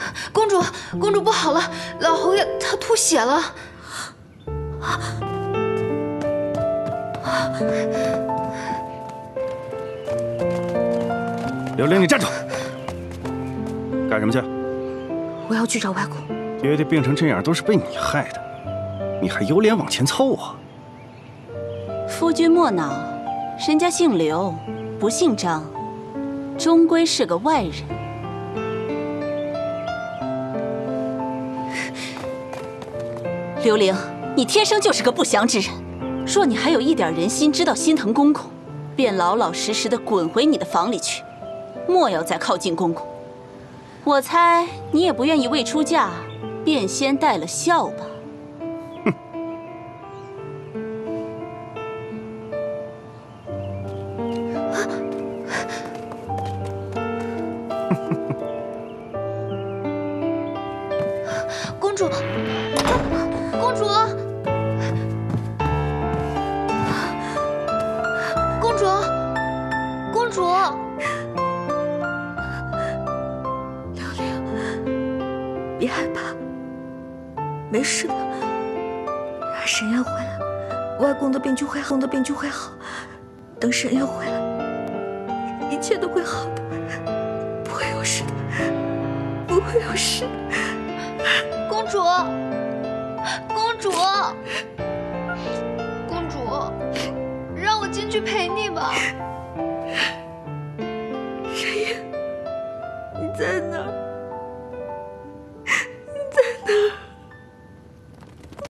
公主，公主不好了，老侯爷他吐血了。 刘玲，你站住！干什么去？ 我要去找外公。 爹爹病成这样都是被你害的，你还有脸往前凑啊？ 夫君莫恼，人家姓刘，不姓张，终归是个外人。刘玲，你天生就是个不祥之人。若你还有一点人心，知道心疼公公，便老老实实的滚回你的房里去，莫要再靠近公公。我猜你也不愿意未出嫁，便先带了孝吧。 公主，公主，公主，公主。 刘玲，别害怕，没事的。沈燕回来，外公的病就会好，等沈燕回来，一切都会好的，不会有事的，不会有事。 公主，公主，公主，让我进去陪你吧。 沈燕，你在哪儿？